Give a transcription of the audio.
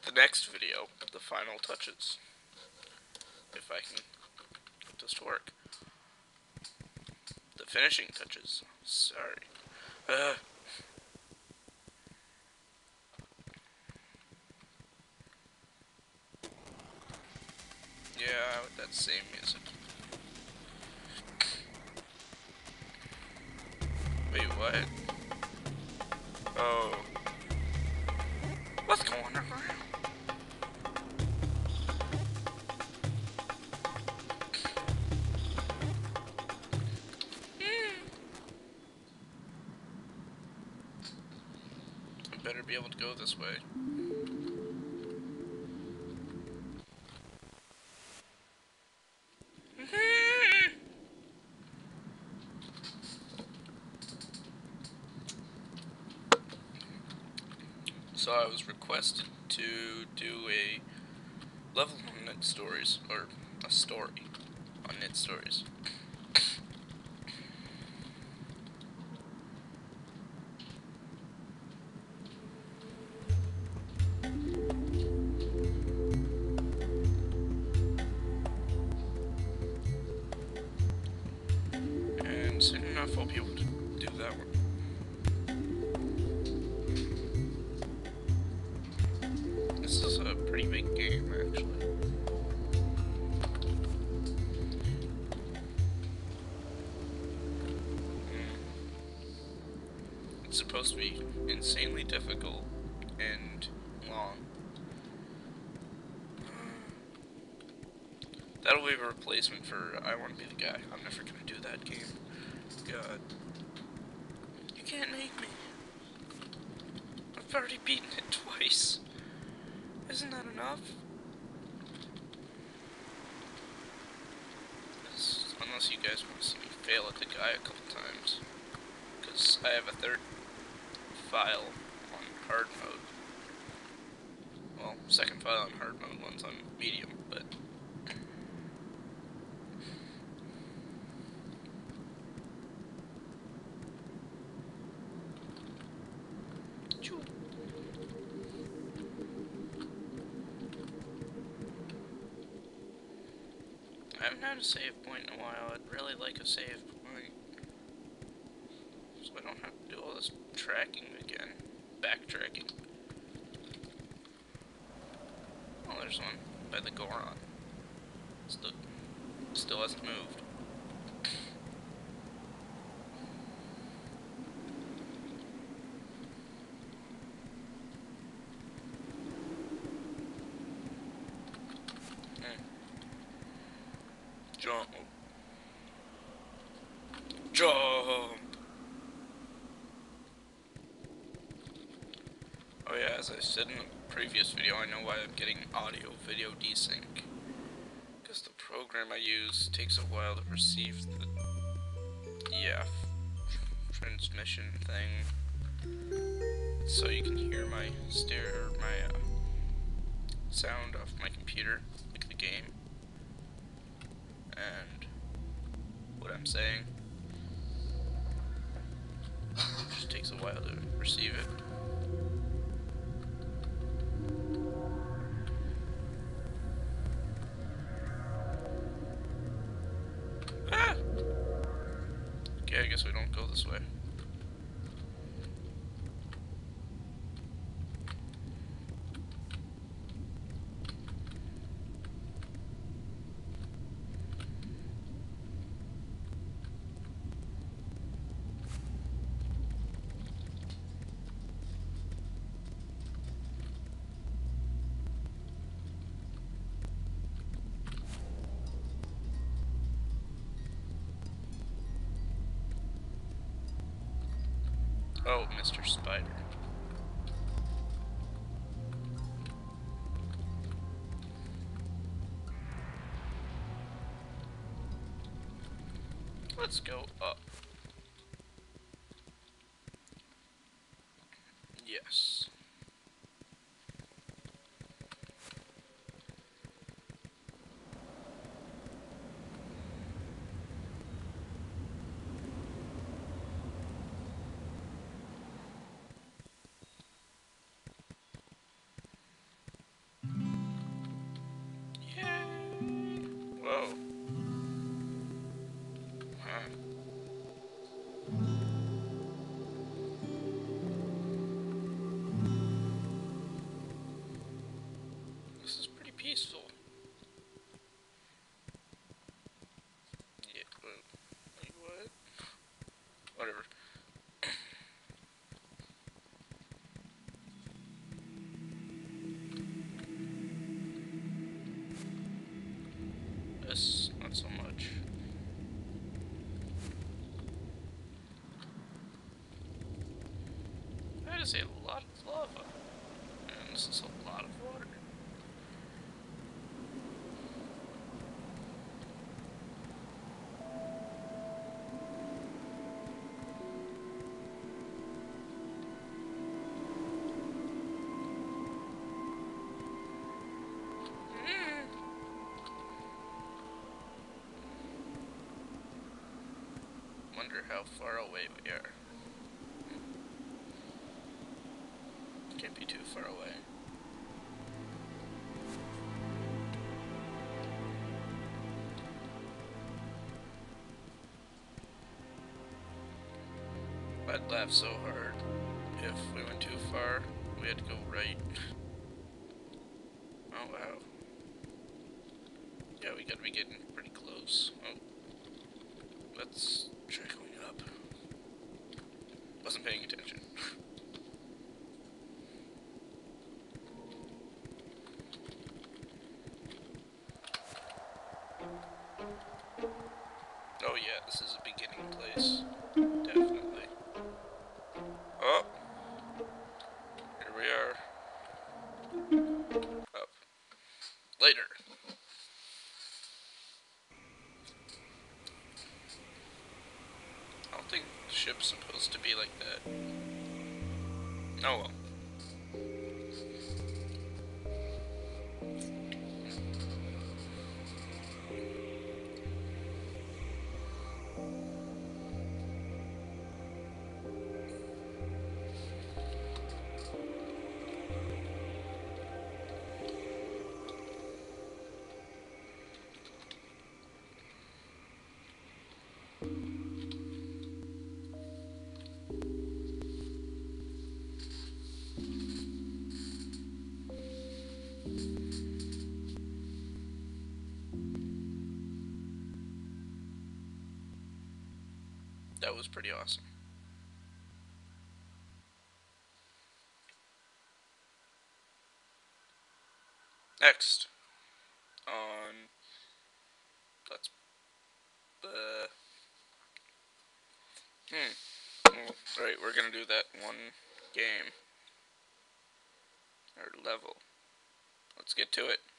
the next video, the final touches. If I can get this to work. The finishing touches. Sorry. Yeah, with that same music. Wait, what? Oh. What's going on? I better be able to go this way. So I was requested to do a level on Knit Stories, or a story on Knit Stories. And soon enough I'll be able to do that one. This is a pretty big game, actually. It's supposed to be insanely difficult and long. That'll be a replacement for I Want to Be the Guy. I'm never gonna do that game. God. You can't make me. I've already beaten it twice. Isn't that enough? Unless you guys want to see me fail at the guy a couple times. Because I have a third file on hard mode. Well, second file on hard mode, one's on medium, but... I haven't had a save point in a while. I'd really like a save point. So I don't have to do all this tracking again. Backtracking. Oh, there's one by the Goron. Still hasn't moved. Jump. Jump. Oh yeah, as I said in the previous video, I know why I'm getting audio-video desync. Because the program I use takes a while to receive the transmission thing. So you can hear my sound off my computer, like the game, and what I'm saying. It just takes a while to receive it. Ah! Okay, I guess we don't go this way. Oh, Mr. Spider. Let's go up. Yes. say a lot of lava. And this is a lot of water. Wonder how far away we are. Can't be too far away. I'd laugh so hard if we went too far. We had to go right. Oh wow. Yeah, we gotta be getting pretty close. Oh. Let's try going up. Wasn't paying attention. Oh yeah, this is a beginning place. Definitely. Oh! Here we are. Up. Later. I don't think the ship's supposed to be like that. Oh well. That was pretty awesome. Next, on let's well, right, we're gonna do that one game or level. Let's get to it.